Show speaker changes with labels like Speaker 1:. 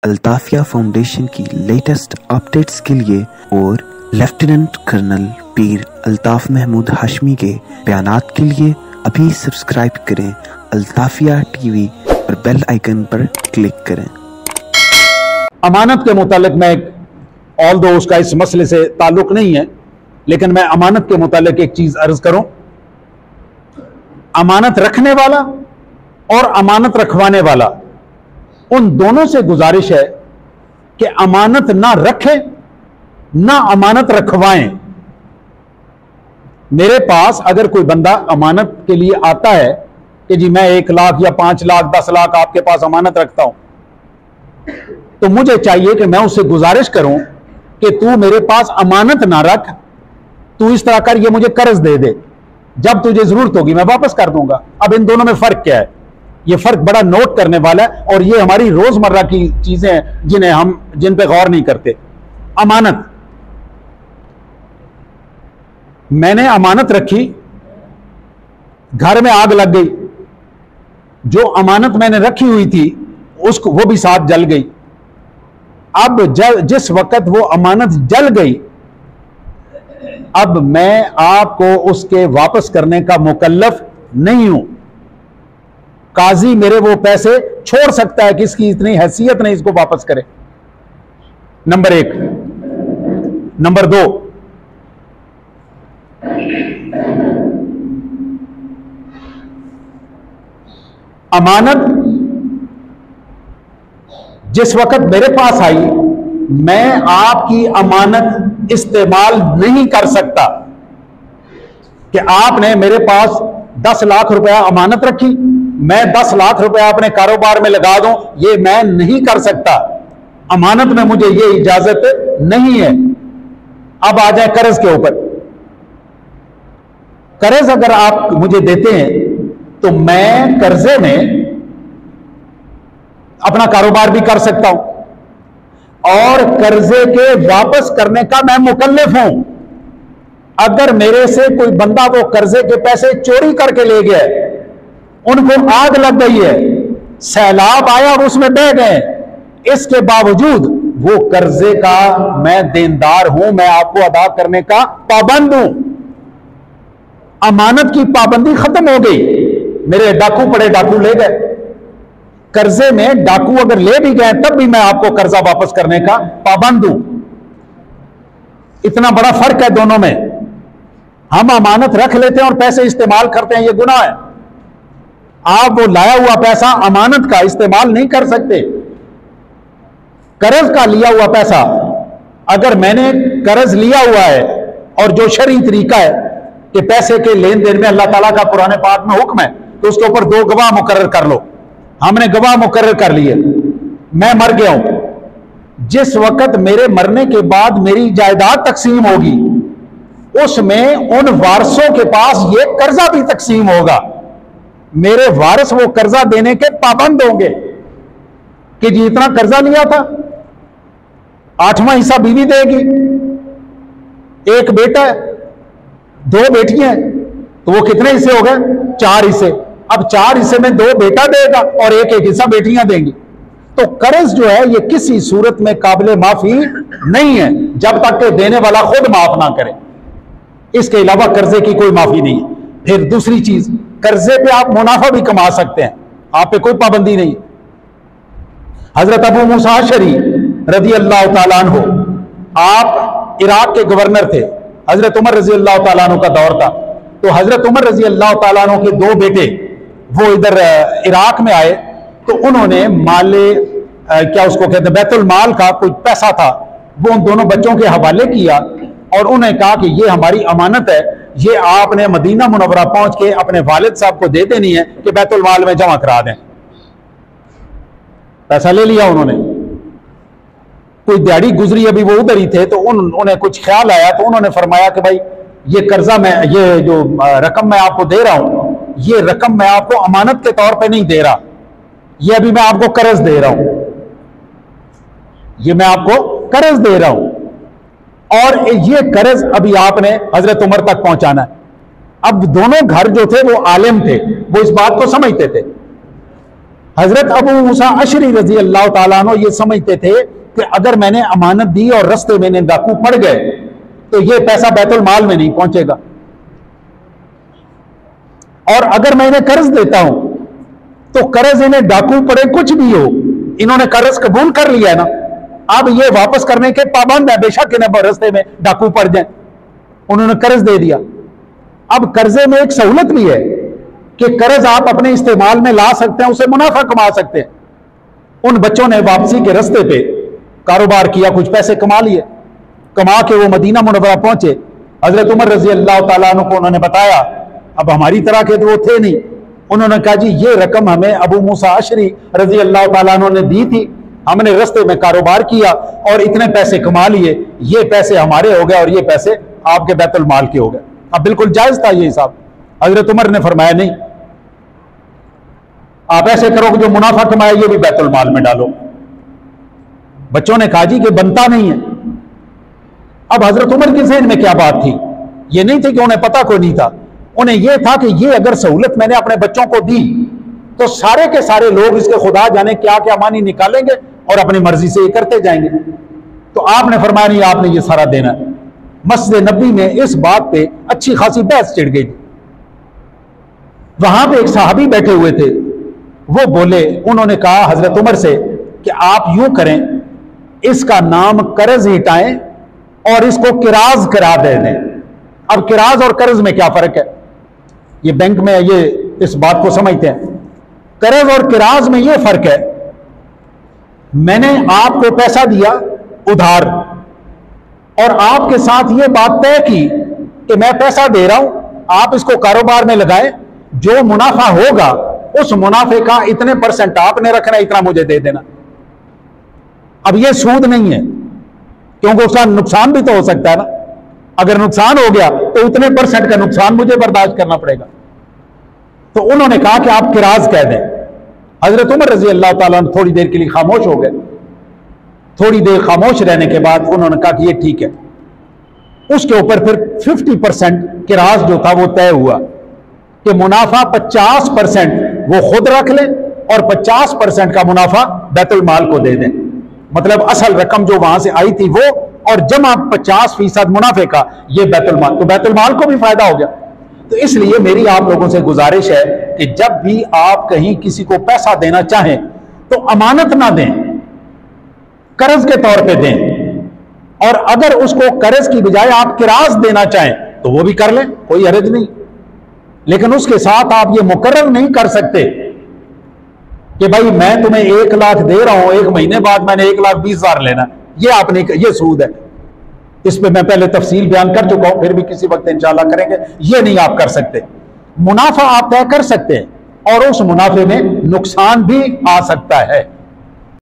Speaker 1: अल्ताफिया foundation की latest updates के लिए और लेफ्टिनेंट कर्नल पीर अल्ताफ महमूद हाशमी के बयानात के लिए अभी सब्सक्राइब करें अल्ताफिया टीवी और बेल आइकन पर क्लिक करें।
Speaker 2: अमानत के मुतालिक मैं ऑल दो उसका इस मसले से ताल्लुक नहीं है, लेकिन मैं अमानत के मुतालिक एक चीज अर्ज करूं। अमानत रखने वाला और अमानत रखवाने वाला, उन दोनों से गुजारिश है कि अमानत ना रखें ना अमानत रखवाएं। मेरे पास अगर कोई बंदा अमानत के लिए आता है कि जी मैं 1 लाख या 5 लाख 10 लाख आपके पास अमानत रखता हूं, तो मुझे चाहिए कि मैं उससे गुजारिश करूं कि तू मेरे पास अमानत ना रख, तू इस तरह कर, ये मुझे कर्ज दे दे, जब तुझे जरूरत होगी मैं वापस कर दूंगा। अब इन दोनों में फर्क क्या है? ये फर्क बड़ा नोट करने वाला है और ये हमारी रोजमर्रा की चीजें हैं जिन पे गौर नहीं करते। अमानत, मैंने अमानत रखी, घर में आग लग गई, जो अमानत मैंने रखी हुई थी उसको वो भी साथ जल गई। अब जिस वक्त वो अमानत जल गई, अब मैं आपको उसके वापस करने का मुकल्लफ नहीं हूं। काजी मेरे वो पैसे छोड़ सकता है, किसकी इतनी हैसियत नहीं इसको वापस करे। नंबर 1। नंबर 2, अमानत जिस वक्त मेरे पास आई, मैं आपकी अमानत इस्तेमाल नहीं कर सकता कि आपने मेरे पास 10 लाख रुपया अमानत रखी, मैं 10 लाख रुपया अपने कारोबार में लगा दूं, ये मैं नहीं कर सकता। अमानत में मुझे ये इजाजत नहीं है। अब आ जाए कर्ज के ऊपर। कर्ज अगर आप मुझे देते हैं तो मैं कर्जे में अपना कारोबार भी कर सकता हूं और कर्जे के वापस करने का मैं मुकल्लिफ हूं। अगर मेरे से कोई बंदा वो कर्जे के पैसे चोरी करके ले गया, उनको आग लग गई है, सैलाब आया और उसमें बह गए, इसके बावजूद वो कर्जे का मैं देनदार हूं, मैं आपको अदा करने का पाबंद हूं। अमानत की पाबंदी खत्म हो गई। मेरे डाकू पड़े, डाकू ले गए, कर्जे में डाकू अगर ले भी गए तब भी मैं आपको कर्जा वापस करने का पाबंद हूं। इतना बड़ा फर्क है दोनों में। हम अमानत रख लेते हैं और पैसे इस्तेमाल करते हैं, यह गुनाह है। आप वो लाया हुआ पैसा अमानत का इस्तेमाल नहीं कर सकते। कर्ज का लिया हुआ पैसा, अगर मैंने कर्ज लिया हुआ है और जो शरई तरीका है कि पैसे के लेन देन में अल्लाह ताला का कुरान पाक में हुक्म है, तो उसके ऊपर 2 गवाह मुकर्रर कर लो। हमने गवाह मुकर्रर कर लिए, मैं मर गया हूं। जिस वक्त मेरे मरने के बाद मेरी जायदाद तकसीम होगी, उसमें उन वारसों के पास यह कर्जा भी तकसीम होगा। मेरे वारिस वो कर्जा देने के पाबंद होंगे कि जी इतना कर्जा लिया था, 8वां हिस्सा बीवी देगी, 1 बेटा है, 2 बेटियां हैं, तो वो कितने हिस्से हो गए? 4 हिस्से। अब 4 हिस्से में 2 बेटा देगा और 1 हिस्सा बेटियां देंगी। तो कर्ज जो है ये किसी सूरत में काबिल माफी नहीं है जब तक कि देने वाला खुद माफ ना करे। इसके अलावा कर्जे की कोई माफी नहीं है। फिर दूसरी चीज, कर्जे पे आप मुनाफा भी कमा सकते हैं, आप पे कोई पाबंदी नहीं। हजरत अबू मूसा अशरी रजी अल्लाह तआला अन्हु, आप इराक के गवर्नर थे, हजरत उमर रजी अल्लाह तआला अन्हु का दौर था, तो हजरत उमर रजी अल्लाह तआला अन्हु के 2 बेटे वो इधर इराक में आए, तो उन्होंने माले क्या उसको कहते, बैतुल माल का कोई पैसा था, वो उन दोनों बच्चों के हवाले किया और उन्हें कहा कि ये हमारी अमानत है, ये आपने मदीना मुनव्वरा पहुंच के अपने वालिद साहब को दे देनी है कि बैतुल माल में जमा करा दें। पैसा ले लिया उन्होंने। कोई दिहाड़ी गुजरी, अभी वो उधर ही थे, तो उन्हें कुछ ख्याल आया, तो उन्होंने फरमाया कि भाई ये कर्जा मैं, ये जो रकम मैं आपको दे रहा हूं, ये रकम मैं आपको अमानत के तौर पे नहीं दे रहा, ये अभी मैं आपको कर्ज दे रहा हूं, ये मैं आपको कर्ज दे रहा हूं और ये कर्ज अभी आपने हजरत उमर तक पहुंचाना है। अब दोनों घर जो थे वो आलिम थे, वो इस बात को समझते थे। हजरत अबू मूसा अशरी रजी अल्लाह ताला अन्हु ये समझते थे कि अगर मैंने अमानत दी और रस्ते में डाकू पड़ गए तो ये पैसा बैतुल माल में नहीं पहुंचेगा, और अगर मैं इन्हें कर्ज देता हूं तो कर्ज इन्हें डाकू पड़े कुछ भी हो, इन्होंने कर्ज कबूल कर लिया है ना, अब ये वापस करने के पाबंद है, बेशक इन्हें रस्ते में डाकू पड़ जाए, उन्होंने कर्ज दे दिया। अब कर्जे में एक सहूलत भी है कि कर्ज आप अपने इस्तेमाल में ला सकते हैं, उसे मुनाफा कमा सकते हैं। उन बच्चों ने वापसी के रस्ते पे कारोबार किया, कुछ पैसे कमा लिए, कमा के वो मदीना मुनव्वरा पहुंचे। हजरत उमर रजी अल्लाह ताला अन्हु को उन्होंने बताया, अब हमारी तरह के तो वो थे नहीं, उन्होंने कहा जी ये रकम हमें अबू मूसा अशरी रजी अल्लाह ताला अन्हु ने दी थी, हमने रस्ते में कारोबार किया और इतने पैसे कमा लिए, ये पैसे हमारे हो गए और ये पैसे आपके बैतुल माल के हो गए। अब बिल्कुल जायज था ये हिसाब। हजरत उमर ने फरमाया नहीं, आप ऐसे करो कि जो मुनाफा कमाए ये भी बैतुल माल में डालो। बच्चों ने कहा जी कि बनता नहीं है। अब हजरत उमर के ज़हन में क्या बात थी, ये नहीं थी कि उन्हें पता कोई नहीं था, उन्हें यह था कि ये अगर सहूलत मैंने अपने बच्चों को दी तो सारे के सारे लोग इसके खुदा जाने क्या क्या मानी निकालेंगे और अपनी मर्जी से ये करते जाएंगे। तो आपने फरमाया नहीं, आपने ये सारा देना है। मस्जिद नबी में इस बात पे अच्छी खासी बहस छिड़ गई। वहां पे एक साहबी बैठे हुए थे, वो बोले, उन्होंने कहा हजरत उमर से कि आप यूं करें, इसका नाम कर्ज हटाएं और इसको किराज करा दे दें। अब किराज और कर्ज में क्या फर्क है, ये बैंक में ये इस बात को समझते हैं। कर्ज और किराज में ये फर्क है, मैंने आपको पैसा दिया उधार और आपके साथ ये बात तय की कि मैं पैसा दे रहा हूं, आप इसको कारोबार में लगाएं, जो मुनाफा होगा उस मुनाफे का इतने % आपने रखना, इतना मुझे दे देना। अब ये सूद नहीं है, क्योंकि उसका नुकसान भी तो हो सकता है ना, अगर नुकसान हो गया तो उतने % का नुकसान मुझे बर्दाश्त करना पड़ेगा। तो उन्होंने कहा कि आप किराज कह दें। हजरत उमर रजी अल्लाह ताला थोड़ी देर के लिए खामोश हो गए। थोड़ी देर खामोश रहने के बाद उन्होंने कहा कि ये ठीक है। उसके ऊपर फिर 50% किराज जो था वो तय हुआ कि मुनाफा 50% वो खुद रख लें और 50% का मुनाफा बैतुल माल को दे दें। मतलब असल रकम जो वहां से आई थी वो, और जमा 50% मुनाफे का ये बैतुल माल, तो बैतुल माल को भी फायदा हो गया। तो इसलिए मेरी आप लोगों से गुजारिश है कि जब भी आप कहीं किसी को पैसा देना चाहें तो अमानत ना दें, कर्ज के तौर पे दें। और अगर उसको कर्ज की बजाय आप किराज देना चाहें तो वो भी कर लें, कोई हर्ज नहीं। लेकिन उसके साथ आप ये मुकर्रर नहीं कर सकते कि भाई मैं तुम्हें 1 लाख दे रहा हूं, 1 महीने बाद मैंने 1,20,000 लेना, ये आपने, ये सूद है। इस पे मैं पहले तफसील बयान कर चुका हूं, फिर भी किसी वक्त इंशाल्लाह करेंगे। ये नहीं आप कर सकते। मुनाफा आप तय कर सकते हैं और उस मुनाफे में नुकसान भी आ सकता है।